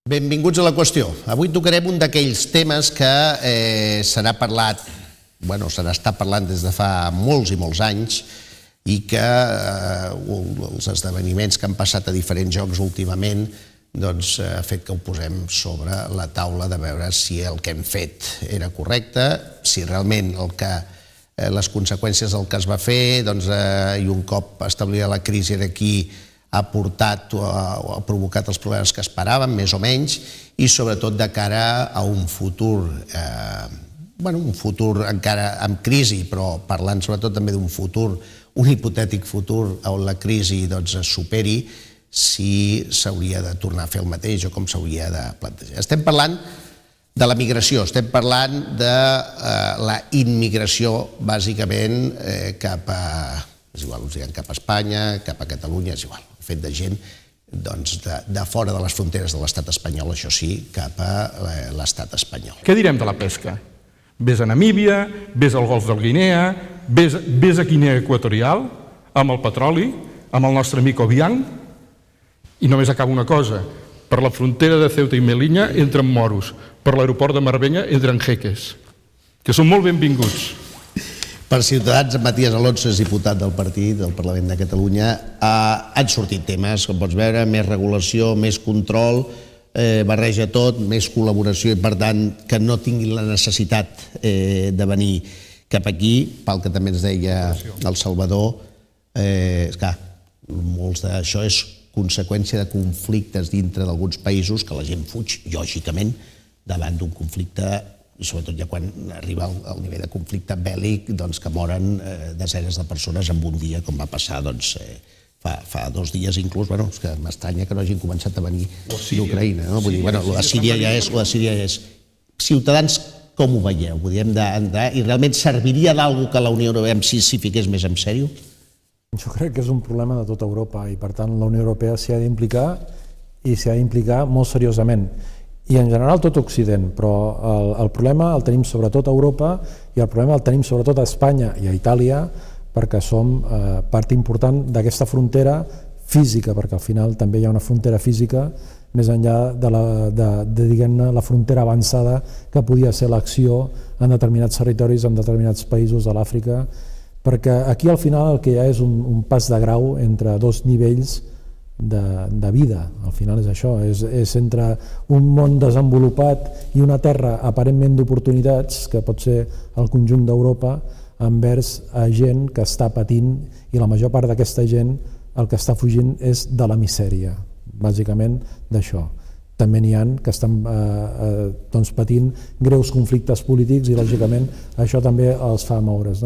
Benvinguts a La Qüestió. Avui tocarem un d'aquells temes que se n'ha parlat, se n'està parlant des de fa molts i molts anys i que els esdeveniments que han passat a diferents jocs últimament ha fet que ho posem sobre la taula de veure si el que hem fet era correcte, si realment les conseqüències del que es va fer i un cop establia la crisi aquí ha portat o ha provocat els problemes que esperàvem, més o menys, i sobretot de cara a un futur, un futur encara amb crisi, però parlant sobretot també d'un futur, un hipotètic futur on la crisi es superi, si s'hauria de tornar a fer el mateix o com s'hauria de plantejar. Estem parlant de la migració, estem parlant de la immigració, bàsicament, cap a... és igual, us diguem cap a Espanya, cap a Catalunya, és igual, el fet de gent de fora de les fronteres de l'estat espanyol, això sí, cap a l'estat espanyol. Què direm de la pesca? Ves a Namíbia, ves al Golf del Guinea, ves a Guinea Equatorial, amb el petroli, amb el nostre amic Obiang, i només acaba una cosa, per la frontera de Ceuta i Melilla entren moros, per l'aeroport de Marbella entren jeques, que són molt benvinguts. Per Ciutadans, en Matías Alonso és diputat del partit del Parlament de Catalunya. Han sortit temes, com pots veure, més regulació, més control, barreja tot, més col·laboració i, per tant, que no tinguin la necessitat de venir cap aquí, pel que també ens deia el Salvador. Esclar, molts d'això és conseqüència de conflictes dintre d'alguns països que la gent fuig, lògicament, davant d'un conflicte, i sobretot ja quan arriba al nivell de conflicte bèl·lic, que moren desenes de persones en un dia, com va passar fa 2 dies inclús. És que m'estranya que no hagin començat a venir d'Ucraïna. Vull dir, el de Síria ja és. Ciutadans, com ho veieu? I realment serviria d'alguna que la Unió Europea s'hi fiqués més en sèrio? Jo crec que és un problema de tota Europa i, per tant, la Unió Europea s'hi ha d'implicar i s'hi ha d'implicar molt seriosament. I en general tot Occident, però el problema el tenim sobretot a Europa i el problema el tenim sobretot a Espanya i a Itàlia perquè som part important d'aquesta frontera física, perquè al final també hi ha una frontera física més enllà de diguem-ne, la frontera avançada que podia ser l'acció en determinats territoris, en determinats països de l'Àfrica, perquè aquí al final el que hi ha és un pas de grau entre 2 nivells de vida. Al final és això, és entre un món desenvolupat i una terra aparentment d'oportunitats, que pot ser el conjunt d'Europa, envers a gent que està patint, i la major part d'aquesta gent el que està fugint és de la misèria, bàsicament d'això. També n'hi ha que estan patint greus conflictes polítics i, lògicament, això també els fa moure's.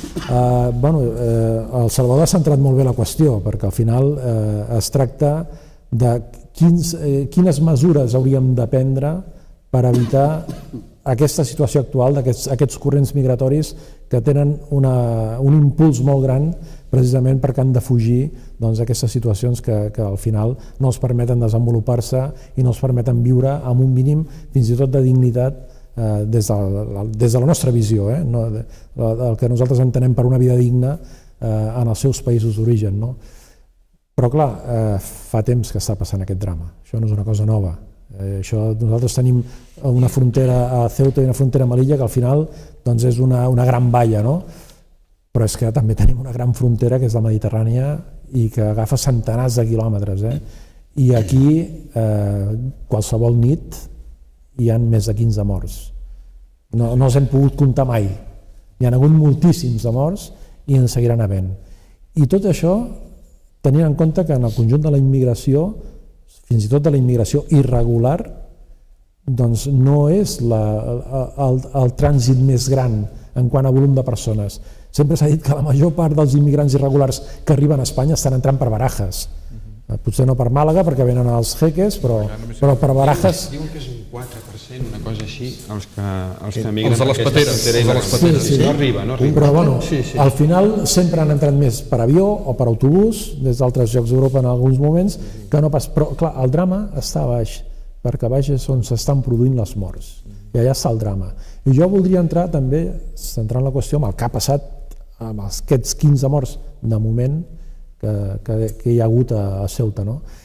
El Salvador ha centrat molt bé la qüestió, perquè al final es tracta de quines mesures hauríem de prendre per evitar aquesta situació actual d'aquests corrents migratoris que tenen un impuls molt gran precisament perquè han de fugir d'aquestes situacions que al final no els permeten desenvolupar-se i no els permeten viure amb un mínim fins i tot de dignitat des de la nostra visió, el que nosaltres entenem per una vida digna en els seus països d'origen. Però clar, fa temps que està passant aquest drama, això no és una cosa nova. Nosaltres tenim una frontera a Ceuta i una frontera a Melilla que al final és una gran valla, però és que també tenim una gran frontera que és la Mediterrània i que agafa centenars de quilòmetres, i aquí qualsevol nit hi ha més de 15 morts. No els hem pogut comptar mai. Hi ha hagut moltíssims de morts i en seguiran havent. I tot això tenint en compte que en el conjunt de la immigració, fins i tot de la immigració irregular, no és el trànsit més gran en quant a volum de persones. Sempre s'ha dit que la major part dels immigrants irregulars que arriben a Espanya estan entrant per Barajas. Potser no per Màlaga, perquè venen els jeques, però per Barajas... Diuen que és un 4%, una cosa així, els que migren... Els de les pateres. No arriba. Però, al final sempre han entrat més per avió o per autobús, des d'altres llocs d'Europa en alguns moments, que no pas... Però, clar, el drama està a baix, perquè a baix és on s'estan produint les morts. I allà està el drama. I jo voldria entrar també, centrant la qüestió, amb el que ha passat amb aquests 15 morts de moment que hi ha hagut a Ceuta.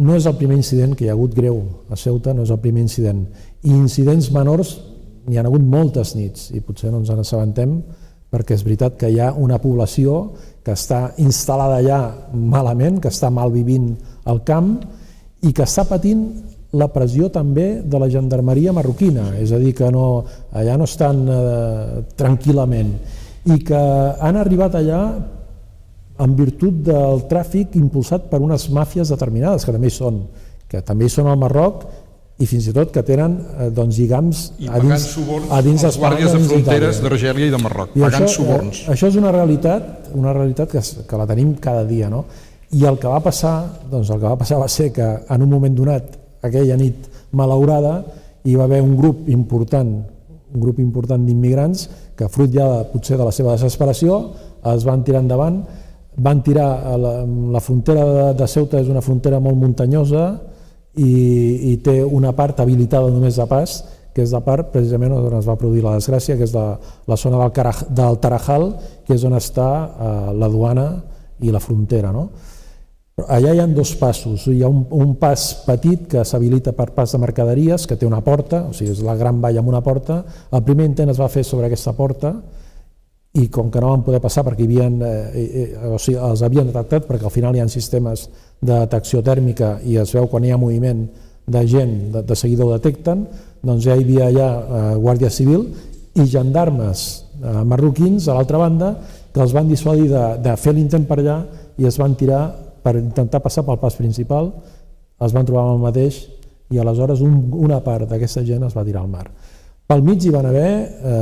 no és el primer incident que hi ha hagut greu a Ceuta, no és el primer incident. I incidents menors n'hi ha hagut moltes nits i potser no ens n'assabentem perquè és veritat que hi ha una població que està instal·lada allà malament, que està mal vivint al camp i que està patint la pressió també de la gendarmeria marroquina, és a dir, que allà no estan tranquil·lament i que han arribat allà en virtut del tràfic impulsat per unes màfies determinades, que també hi són al Marroc i fins i tot que tenen lligams a dins les guàrdies de fronteres d'Argèlia i de Marroc, pagant suborns. Això és una realitat que la tenim cada dia, no? I el que va passar, va ser que en un moment donat, aquella nit malaurada, hi va haver un grup important d'immigrants que, fruit ja potser de la seva desesperació, es van tirar endavant, van tirar la frontera de Ceuta, és una frontera molt muntanyosa i té una part habilitada només de pas, que és la part precisament on es va produir la desgràcia, que és la zona del Tarajal, que és on està la duana i la frontera, no? Allà hi ha dos passos, hi ha un pas petit que s'habilita per pas de mercaderies, que té una porta, o sigui, és la gran valla amb una porta. El primer intent es va fer sobre aquesta porta i com que no van poder passar perquè els havien detectat, perquè al final hi ha sistemes de detecció tèrmica i es veu quan hi ha moviment de gent, de seguida ho detecten, doncs ja hi havia allà Guàrdia Civil i gendarmes marroquins a l'altra banda que els van dissuadir de fer l'intent per allà i es van tirar per intentar passar pel pas principal, es van trobar amb el mateix i aleshores una part d'aquesta gent es va tirar al mar. Pel mig hi van haver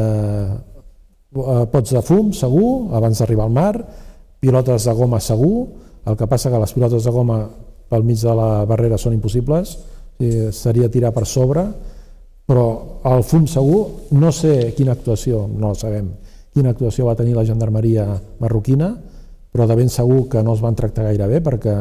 pots de fum, segur, abans d'arribar al mar, pilotes de goma segur, el que passa que les pilotes de goma pel mig de la barrera són impossibles, seria tirar per sobre, però el fum segur, no sé quina actuació, no sabem quina actuació va tenir la gendarmeria marroquina, però de ben segur que no els van tractar gaire bé, perquè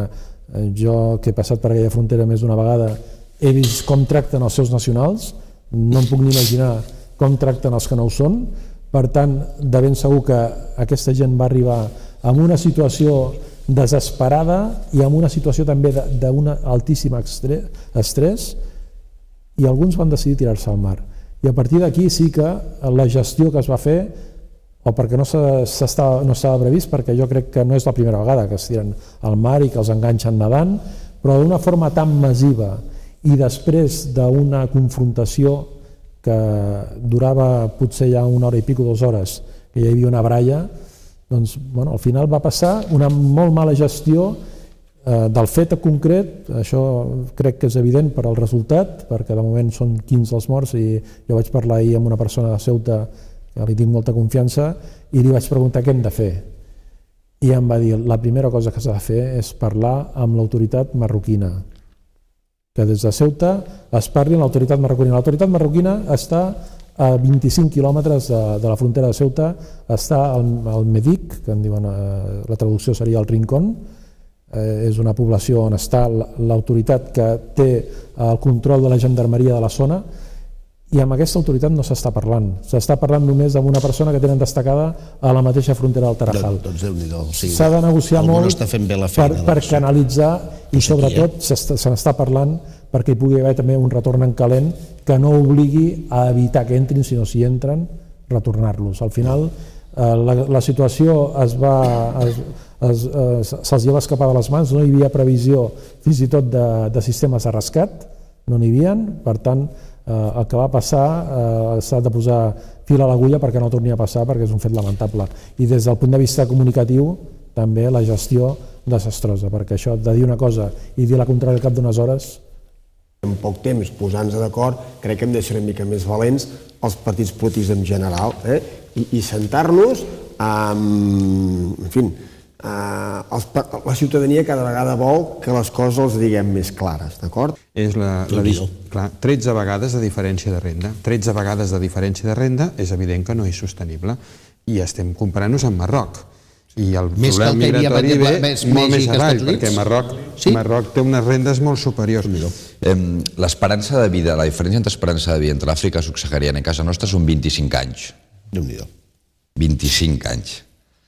jo, que he passat per aquella frontera més d'una vegada, he vist com tracten els seus nacionals, no em puc ni imaginar com tracten els que no ho són. Per tant, de ben segur que aquesta gent va arribar amb una situació desesperada i amb una situació també d'un altíssim estrès i alguns van decidir tirar-se al mar. I a partir d'aquí sí que la gestió que es va fer, o perquè no estava previst, perquè jo crec que no és la primera vegada que es tiren al mar i que els enganxen nedant, però d'una forma tan massiva i després d'una confrontació que durava potser ja una hora i pico, 2 hores, que hi havia una baralla, doncs al final va passar una molt mala gestió del fet concret. Això crec que és evident per al resultat, perquè de moment són 15 els morts i jo vaig parlar ahir amb una persona de Ceuta que li tinc molta confiança i li vaig preguntar què hem de fer i em va dir la primera cosa que s'ha de fer és parlar amb l'autoritat marroquina, que des de Ceuta es parli amb l'autoritat marroquina. L'autoritat marroquina està a 25 quilòmetres de la frontera de Ceuta, està al Medic, que en diuen, la traducció seria el Rincón, és una població on està l'autoritat que té el control de la gendarmeria de la zona, i amb aquesta autoritat no s'està parlant. S'està parlant només amb una persona que tenen destacada a la mateixa frontera del Tarajal. S'ha de negociar molt per canalitzar i sobretot se n'està parlant perquè hi pugui haver també un retorn en calent que no obligui a evitar que entrin, sinó si entren, retornar-los. Al final la situació se'ls va escapar de les mans, no hi havia previsió fins i tot de sistemes de rescat, no n'hi havia, per tant el que va passar s'ha de posar fil a l'agulla perquè no torni a passar, perquè és un fet lamentable. I des del punt de vista comunicatiu també la gestió desastrosa, perquè això de dir una cosa i dir la contrària al cap d'unes hores... En poc temps posant-nos d'acord, crec que hem de ser una mica més valents els partits polítics en general i sentar-nos en fi, la ciutadania cada vegada vol que les coses les diguem més clares, d'acord? És 13 vegades de diferència de renda. 13 vegades de diferència de renda és evident que no és sostenible. I estem comparant-nos amb Marroc. I el problema migratori ve molt més avall, perquè Marroc té unes rendes molt superiors. L'esperança de vida, la diferència entre esperança de vida entre l'Àfrica subsahariana i casa nostra són 25 anys. Déu-n'hi-do. 25 anys.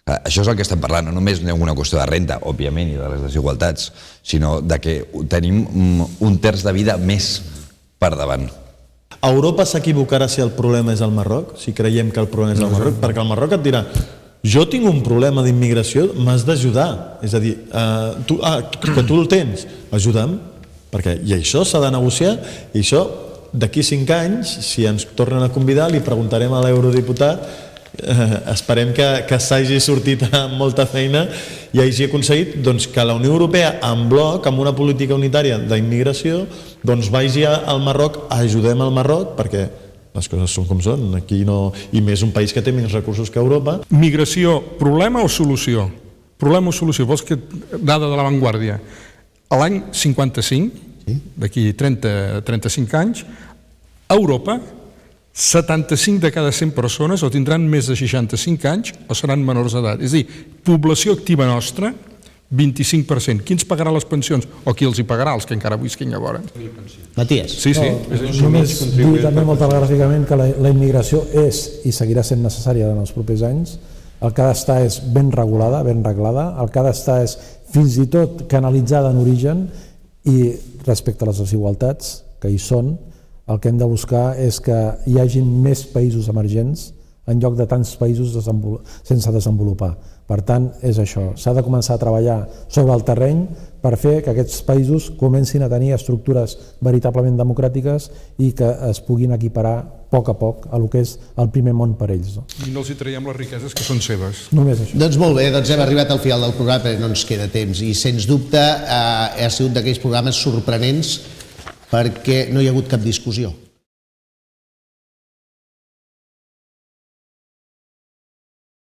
Això és el que estem parlant, no només una qüestió de renda, òbviament, i de les desigualtats, sinó de que tenim un terç de vida més per davant. Europa s'equivocarà si el problema és el Marroc, si creiem que el problema és el Marroc, perquè el Marroc et dirà: jo tinc un problema d'immigració, m'has d'ajudar. És a dir, que tu el tens, ajuda'm, i això s'ha de negociar, i això d'aquí 5 anys, si ens tornen a convidar, li preguntarem a l'eurodiputat, esperem que s'hagi sortit amb molta feina i hagi aconseguit que la Unió Europea en bloc, amb una política unitària d'immigració, vagi al Marroc, ajudem al Marroc, perquè les coses són com són, aquí no, i més un país que té menys recursos que Europa. Migració, problema o solució? Problema o solució? Vols que dada de l'avantguàrdia? A l'any 55, d'aquí 30-35 anys, a Europa 75 de cada 100 persones o tindran més de 65 anys o seran menors d'edat. És a dir, població activa nostra, 25%. Qui ens pagarà les pensions? O qui els hi pagarà, els que encara visquin llavors? Matías. Sí. Només dir també molt telegràficament que la immigració és i seguirà sent necessària en els propers anys. El que ha d'estar és ben regulada, ben reglada. El que ha d'estar és fins i tot canalitzada en origen, i respecte a les desigualtats que hi són, el que hem de buscar és que hi hagi més països emergents en lloc de tants països sense desenvolupar. Per tant, és això. S'ha de començar a treballar sobre el terreny per fer que aquests països comencin a tenir estructures veritablement democràtiques i que es puguin equiparar a poc a el que és el primer món per ells. I no els hi traiem les riqueses que són seves. Només això. Doncs molt bé, hem arribat al final del programa perquè no ens queda temps i sens dubte ha sigut d'aquells programes sorprenents perquè no hi ha hagut cap discussió.